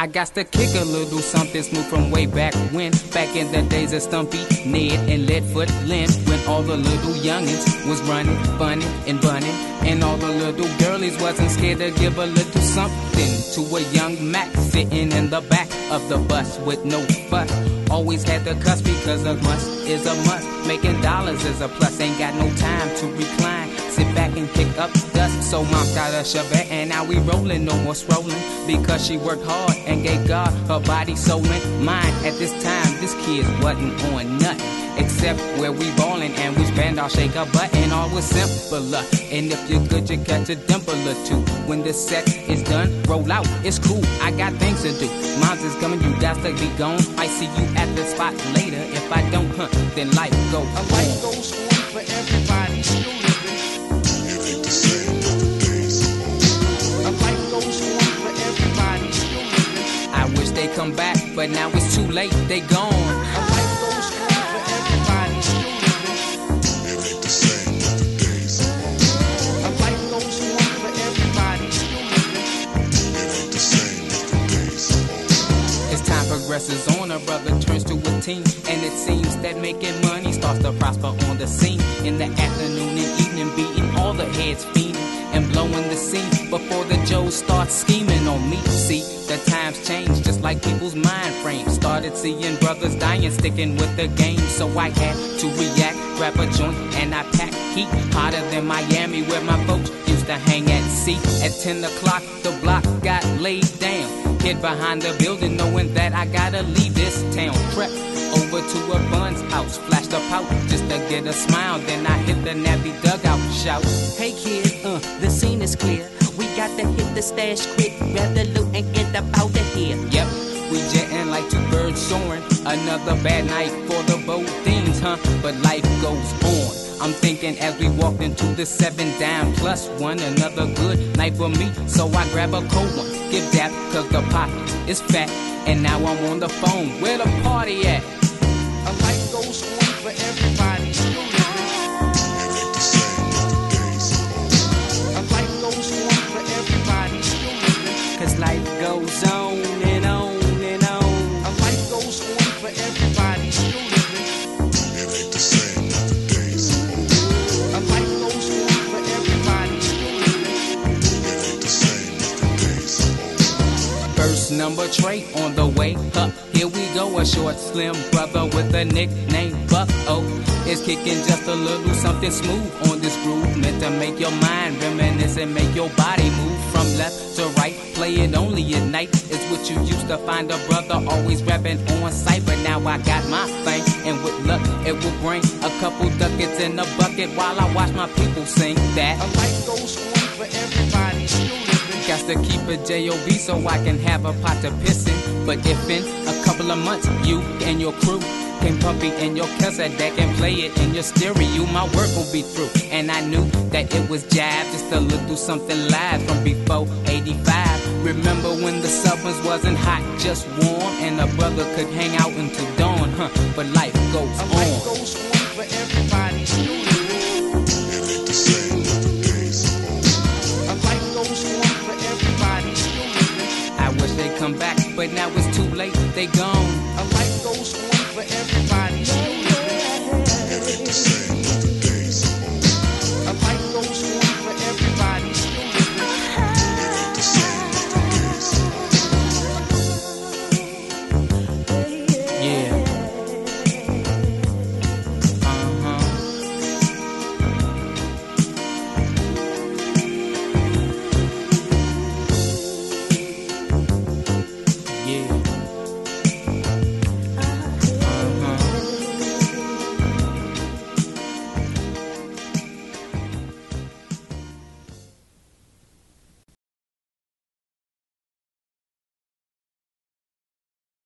I got to kick a little something smooth from way back when. Back in the days of Stumpy, Ned, and Leadfoot Lynn, when all the little youngins was running, funny, and bunning, and all the little girlies wasn't scared to give a little something to a young Mac sitting in the back of the bus with no fuss. Always had to cuss because a must is a must. Making dollars is a plus. Ain't got no time to recline. Sit back and kick up dust. So mom got a Chevette and now we rolling, no more strolling, because she worked hard and gave God her body, soul, and mind. At this time, this kid wasn't on nothing except where we ballin' and we spend our shake a butt, and all was simpler. And if you're good, you catch a dimple or two. When this set is done, roll out, it's cool. I got things to do. Mom's is coming, you got to be gone. I see you at the spot later. If I don't, then life goes on. Life goes on for everybody still living. It ain't the same, but the days are over. Life goes on for everybody still living. I wish they come back, but now it's too late. They gone. Life goes on for everybody still living. It ain't the same, but the days are over. Life goes on for everybody still living. It ain't the same, but the days are over. As time progresses on, a brother turns to a teen, and it seems that making money starts to prosper on the scene. In the afternoon and evening, beating all the heads fiending and blowing the scene before the Joes start scheming on me. See, the times change just like people's mind frames. Started seeing brothers dying, sticking with the game, so I had to react, grab a joint, and I packed heat hotter than Miami, where my folks used to hang at sea. At 10 o'clock, the block got laid down. Hid behind the building, knowing that I gotta leave this town. Crept over to a bun's house, flashed a pout just to get a smile. Then I hit the nappy dugout, shout, Hey kid, the scene is clear. We got to hit the stash quick, grab the loot and get up out of here. yep, we jetting like two birds soaring. Another bad night for the both things, but life goes on. I'm thinking as we walked into the 7 down plus one, another good night for me. So I grab a cold one, give that cause the pot is fat. And now I'm on the phone, where the party at? Life goes on for everybody still living. It ain't the same, but the days are over. Life goes on for everybody still living. Cause life goes on and on and on. Life goes on for everybody still living. It ain't the same, but the days are over. Life goes on for everybody still living. It ain't the same, but the days are over. First number Trey on the way up. Here we go, a short, slim brother with a nickname Buck O is kicking just a little something smooth on this groove, meant to make your mind reminisce and make your body move from left to right. Play it only at night is what you used to find a brother always rapping on sight. But now I got my thing, and with luck it will bring a couple ducats in the bucket while I watch my people sing that. Life goes on for everybody still living. Got to keep a J.O.B. so I can have a pot to piss in. But if in a couple of months you and your crew can pump it in your cassette deck and play it in your stereo, my work will be through. And I knew that it was jive, just a little something live from before 85. Remember when the suburbs wasn't hot, just warm, and a brother could hang out until dawn, but life goes Life on. goes on for everybody still living. It ain't the same, but the days are over. Life goes on for everybody still living. I wish they'd come back, but now it's too late, they gone.